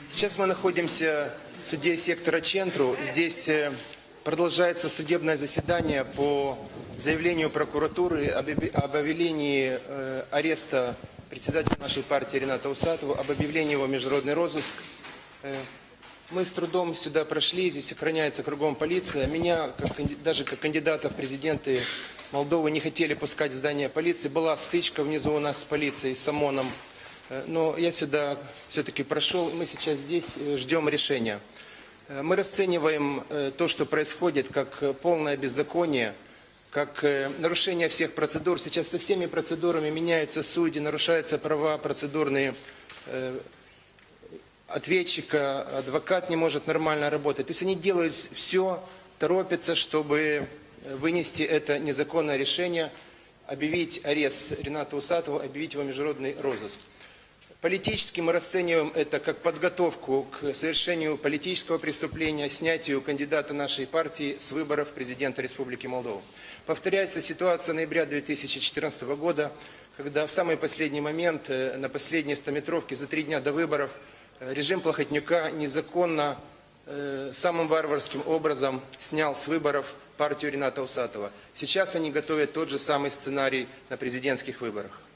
Сейчас мы находимся в суде сектора Чентру. Здесь продолжается судебное заседание по заявлению прокуратуры об объявлении ареста председателя нашей партии Рената Усатова, об объявлении его в международный розыск. Мы с трудом сюда прошли, здесь охраняется кругом полиция. Меня, даже как кандидата в президенты Молдовы, не хотели пускать в здание полиции. Была стычка внизу у нас с полицией, с ОМОНом. Но я сюда все-таки прошел, и мы сейчас здесь ждем решения. Мы расцениваем то, что происходит, как полное беззаконие, как нарушение всех процедур. Сейчас со всеми процедурами меняются судьи, нарушаются права процедурные ответчика, адвокат не может нормально работать. То есть они делают все, торопятся, чтобы вынести это незаконное решение, объявить арест Рената Усатова, объявить его международный розыск. Политически мы расцениваем это как подготовку к совершению политического преступления, снятию кандидата нашей партии с выборов президента Республики Молдова. Повторяется ситуация ноября 2014 года, когда в самый последний момент, на последней 100-метровке, за 3 дня до выборов, режим Плохотнюка незаконно, самым варварским образом снял с выборов партию Рената Усатова. Сейчас они готовят тот же самый сценарий на президентских выборах.